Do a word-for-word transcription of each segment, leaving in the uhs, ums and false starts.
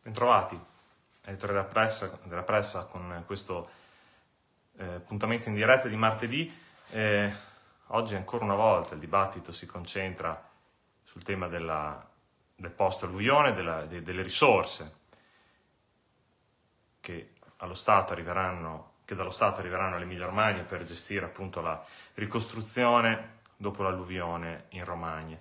Bentrovati, editore della Pressa, della Pressa con questo eh, appuntamento in diretta di martedì. Eh, oggi ancora una volta il dibattito si concentra sul tema della, del post-alluvione, della, de, delle risorse che, allo Stato arriveranno, che dallo Stato arriveranno all'Emilia Romagna per gestire appunto la ricostruzione dopo l'alluvione in Romagna.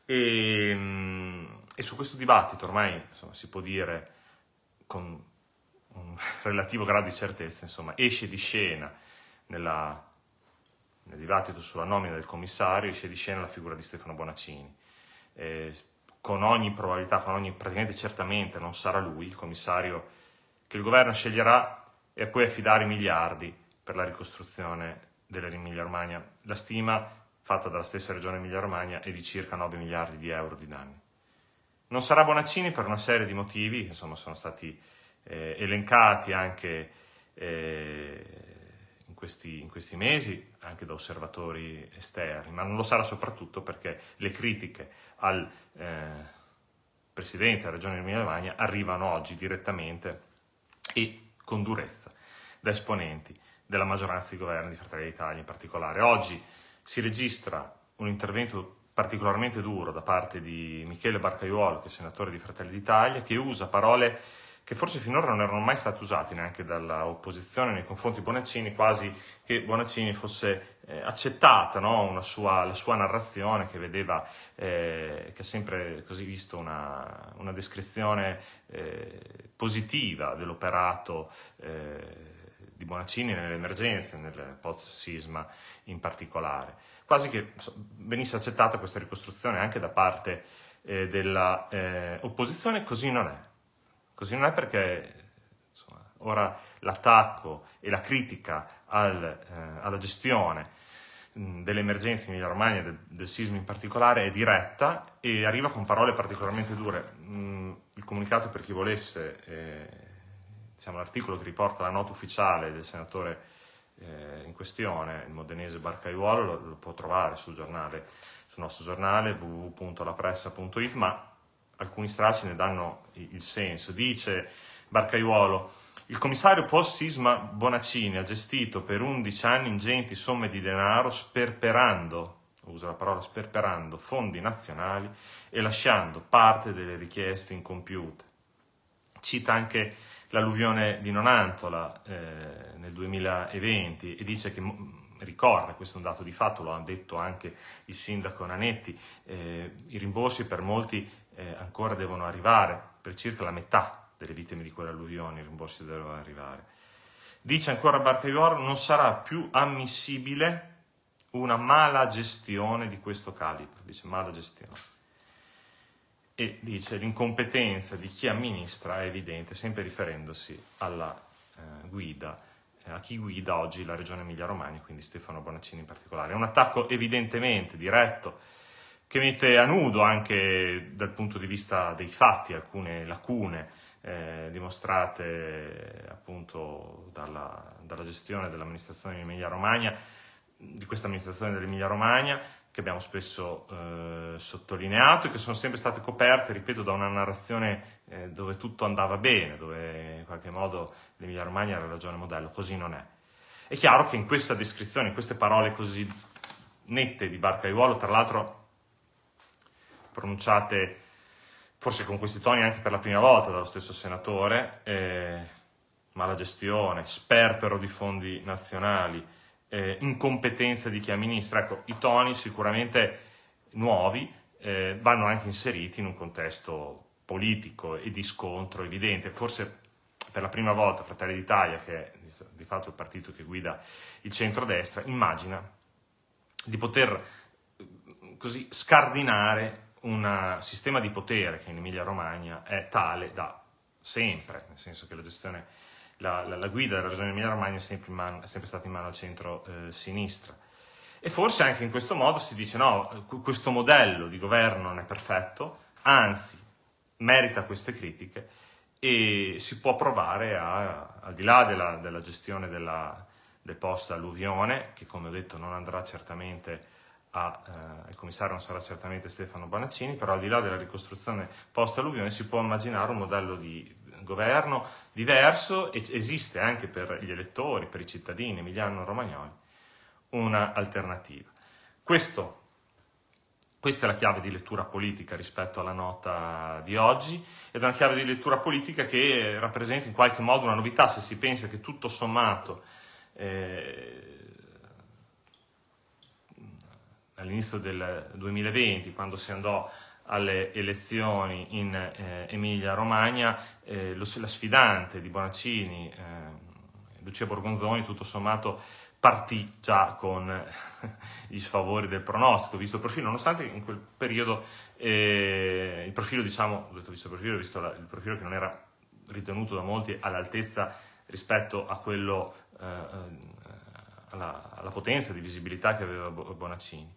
E, e su questo dibattito ormai insomma, si può dire con un relativo grado di certezza, insomma, esce di scena nella, nel dibattito sulla nomina del commissario, esce di scena la figura di Stefano Bonaccini. Eh, con ogni probabilità, con ogni praticamente certamente non sarà lui il commissario che il governo sceglierà e a cui affidare i miliardi per la ricostruzione dell'Emilia Romagna. La stima fatta dalla stessa regione Emilia Romagna è di circa nove miliardi di euro di danni. Non sarà Bonaccini per una serie di motivi che insomma sono stati eh, elencati anche eh, in, questi, in questi mesi, anche da osservatori esterni, ma non lo sarà soprattutto perché le critiche al eh, Presidente della regione Emilia Romagna arrivano oggi direttamente e con durezza da esponenti della maggioranza di governo di Fratelli d'Italia in particolare. Oggi si registra un intervento particolarmente duro da parte di Michele Barcaiuolo, che è senatore di Fratelli d'Italia, che usa parole che forse finora non erano mai state usate neanche dall'opposizione nei confronti di Bonaccini, quasi che Bonaccini fosse eh, accettata, no? Una sua, la sua narrazione che vedeva, eh, che ha sempre così visto una, una descrizione eh, positiva dell'operato eh, di Bonaccini nelle emergenze, nel post-sisma in particolare. Quasi che venisse accettata questa ricostruzione anche da parte eh, della eh, opposizione, così non è. Così non è perché insomma, ora l'attacco e la critica al, eh, alla gestione mh, delle emergenze in Emilia Romagna, del, del sisma in particolare, è diretta e arriva con parole particolarmente dure. Mh, il comunicato, per chi volesse, eh, diciamo, l'articolo che riporta la nota ufficiale del senatore eh, in questione, il modenese Barcaiuolo, lo, lo può trovare sul giornale, sul nostro giornale w w w punto la pressa punto it, ma alcuni stralci ne danno il senso. Dice Barcaiuolo: il commissario post-sisma Bonaccini ha gestito per undici anni ingenti somme di denaro sperperando, usa la parola sperperando, fondi nazionali e lasciando parte delle richieste incompiute. Cita anche l'alluvione di Nonantola eh, nel duemilaventi e dice che, ricorda, questo è un dato di fatto, lo ha detto anche il sindaco Nanetti, eh, i rimborsi per molti eh, ancora devono arrivare, per circa la metà delle vittime di quell'alluvione i rimborsi devono arrivare. Dice ancora Barcaiuolo: non sarà più ammissibile una mala gestione di questo calibro, dice mala gestione. E dice l'incompetenza di chi amministra è evidente, sempre riferendosi alla eh, guida, eh, a chi guida oggi la regione Emilia Romagna, quindi Stefano Bonaccini in particolare. È un attacco evidentemente diretto che mette a nudo anche dal punto di vista dei fatti alcune lacune eh, dimostrate appunto dalla, dalla gestione dell'amministrazione di Emilia Romagna, di questa amministrazione dell'Emilia Romagna, che abbiamo spesso eh, sottolineato e che sono sempre state coperte, ripeto, da una narrazione eh, dove tutto andava bene, dove in qualche modo l'Emilia Romagna era la regione modello. Così non è. È chiaro che in questa descrizione, in queste parole così nette di Barcaiuolo, tra l'altro pronunciate forse con questi toni anche per la prima volta dallo stesso senatore, eh, mala gestione, sperpero di fondi nazionali, Eh, incompetenza di chi amministra, ecco, i toni sicuramente nuovi eh, vanno anche inseriti in un contesto politico e di scontro evidente. Forse per la prima volta Fratelli d'Italia, che è di fatto il partito che guida il centrodestra, immagina di poter così scardinare un sistema di potere che in Emilia Romagna è tale da sempre, nel senso che la gestione La, la, la guida della regione Emilia Romagna è sempre, in mano, è sempre stata in mano al centro-sinistra. Eh, e forse anche in questo modo si dice no, questo modello di governo non è perfetto, anzi merita queste critiche e si può provare a, al di là della, della gestione della, del post-alluvione, che come ho detto non andrà certamente a, eh, il commissario non sarà certamente Stefano Bonaccini, però al di là della ricostruzione post-alluvione si può immaginare un modello di governo diverso, e esiste anche per gli elettori, per i cittadini emiliano-romagnoli, una alternativa. Questo Questa è la chiave di lettura politica rispetto alla nota di oggi, ed è una chiave di lettura politica che rappresenta in qualche modo una novità, se si pensa che tutto sommato eh, all'inizio del duemilaventi, quando si andò alle elezioni in eh, Emilia-Romagna, eh, lo, la sfidante di Bonaccini, eh, Lucia Borgonzoni, tutto sommato partì già con gli sfavori del pronostico, visto il profilo, nonostante in quel periodo eh, il profilo, diciamo, ho detto visto il profilo, visto la, il profilo che non era ritenuto da molti all'altezza rispetto a quello, eh, alla, alla potenza di visibilità che aveva Bonaccini,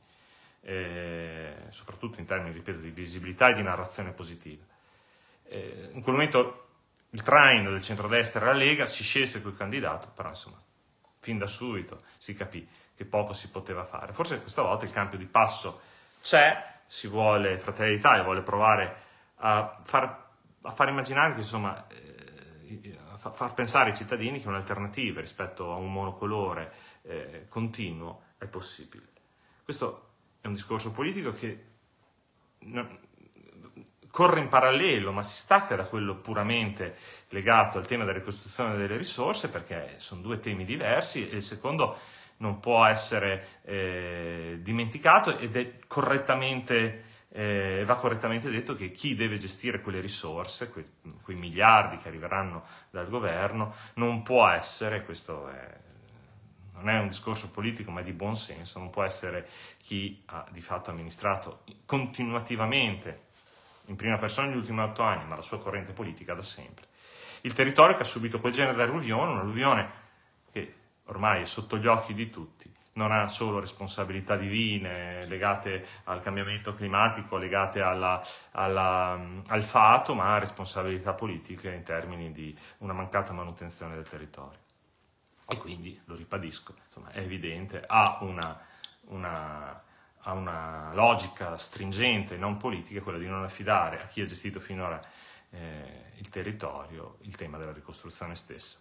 eh, soprattutto in termini, ripeto, di visibilità e di narrazione positiva. Eh, in quel momento il traino del centrodestra era la Lega, si scelse quel candidato, però insomma fin da subito si capì che poco si poteva fare. Forse questa volta il cambio di passo c'è, si vuole, Fratelli d'Italia vuole provare a far, a far immaginare che, insomma, eh, a far pensare ai cittadini che un'alternativa rispetto a un monocolore eh, continuo è possibile. Questo è un discorso politico che non, corre in parallelo, ma si stacca da quello puramente legato al tema della ricostruzione delle risorse, perché sono due temi diversi, e il secondo non può essere eh, dimenticato, ed è correttamente, eh, va correttamente detto che chi deve gestire quelle risorse, quei, quei miliardi che arriveranno dal governo, non può essere, questo è, non è un discorso politico ma è di buon senso, non può essere chi ha di fatto amministrato continuativamente in prima persona negli ultimi otto anni, ma la sua corrente politica da sempre. Il territorio che ha subito quel genere di alluvione, un'alluvione che ormai è sotto gli occhi di tutti, non ha solo responsabilità divine legate al cambiamento climatico, legate alla, alla, al fato, ma ha responsabilità politiche in termini di una mancata manutenzione del territorio. E quindi, lo ribadisco, insomma, è evidente, ha una... una ha una logica stringente, non politica, quella di non affidare a chi ha gestito finora eh, il territorio il tema della ricostruzione stessa.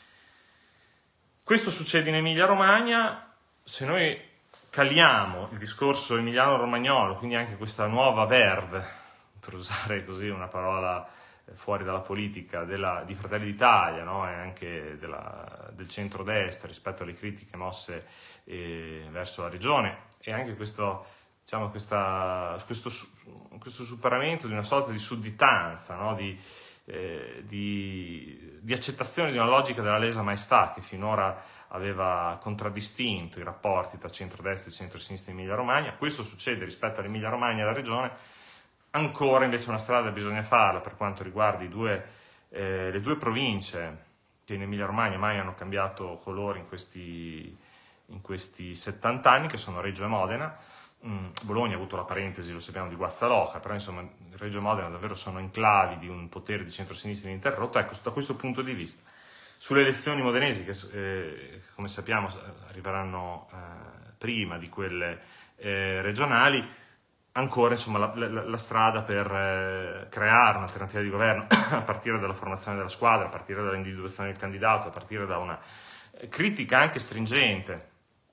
Questo succede in Emilia-Romagna. Se noi caliamo il discorso emiliano-romagnolo, quindi anche questa nuova verve, per usare così una parola fuori dalla politica, della, di Fratelli d'Italia, no? E anche della, del centrodestra rispetto alle critiche mosse eh, verso la regione, e anche questo, diciamo, questa, questo, questo superamento di una sorta di sudditanza, no? di, eh, di, di accettazione di una logica della lesa maestà che finora aveva contraddistinto i rapporti tra centrodestra e centrosinistra in Emilia-Romagna. Questo succede rispetto all'Emilia-Romagna e alla regione. Ancora invece una strada bisogna farla per quanto riguarda i due, eh, le due province che in Emilia-Romagna mai hanno cambiato colore in questi, in questi settanta anni, che sono Reggio e Modena. Mm, Bologna ha avuto la parentesi, lo sappiamo, di Guazzaloca, però insomma Reggio e Modena davvero sono enclavi di un potere di centrosinistra ininterrotto. Ecco, da questo punto di vista, sulle elezioni modenesi, che eh, come sappiamo arriveranno eh, prima di quelle eh, regionali, ancora insomma la, la, la strada per eh, creare un'alternativa di governo a partire dalla formazione della squadra, a partire dall'individuazione del candidato, a partire da una eh, critica anche stringente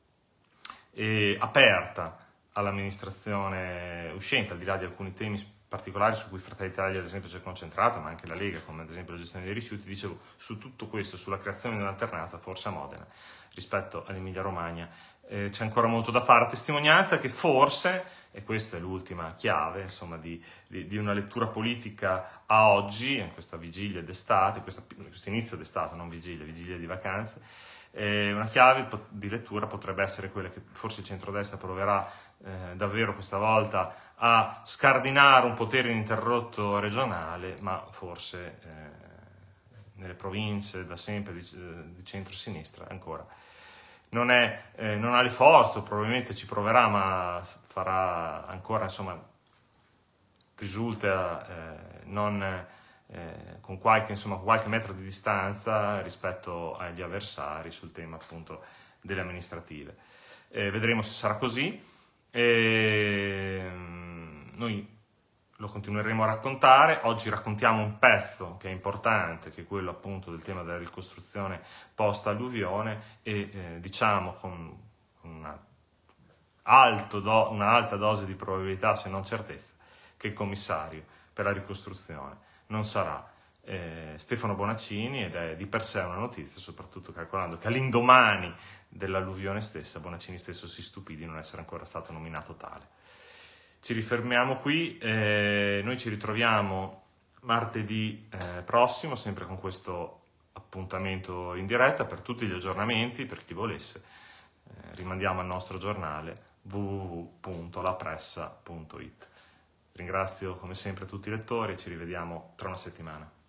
e aperta all'amministrazione uscente, al di là di alcuni temi particolari su cui Fratelli d'Italia ad esempio si è concentrata, ma anche la Lega, come ad esempio la gestione dei rifiuti. Dicevo, su tutto questo, sulla creazione di un'alternata, forse a Modena rispetto all'Emilia-Romagna eh, c'è ancora molto da fare, a testimonianza che forse, e questa è l'ultima chiave insomma di, di, di una lettura politica a oggi, in questa vigilia d'estate, questo inizio d'estate, non vigilia, vigilia di vacanze, eh, una chiave di lettura potrebbe essere quella che forse il centrodestra proverà eh, davvero questa volta a scardinare un potere ininterrotto regionale, ma forse eh, nelle province da sempre di, di centro-sinistra ancora non, è, eh, non ha le forze, probabilmente ci proverà, ma farà ancora, insomma, risulta eh, non eh, con qualche, insomma, con qualche metro di distanza rispetto agli avversari sul tema appunto delle amministrative. Eh, vedremo se sarà così. E, noi lo continueremo a raccontare. Oggi raccontiamo un pezzo che è importante, che è quello appunto del tema della ricostruzione post-alluvione, e eh, diciamo con una, alto do, una alta dose di probabilità, se non certezza, che il commissario per la ricostruzione non sarà eh, Stefano Bonaccini, ed è di per sé una notizia, soprattutto calcolando che all'indomani dell'alluvione stessa Bonaccini stesso si stupì di non essere ancora stato nominato tale. Ci rifermiamo qui, eh, noi ci ritroviamo martedì eh, prossimo, sempre con questo appuntamento in diretta. Per tutti gli aggiornamenti, per chi volesse, eh, rimandiamo al nostro giornale w w w punto la pressa punto it. Ringrazio come sempre tutti i lettori e ci rivediamo tra una settimana.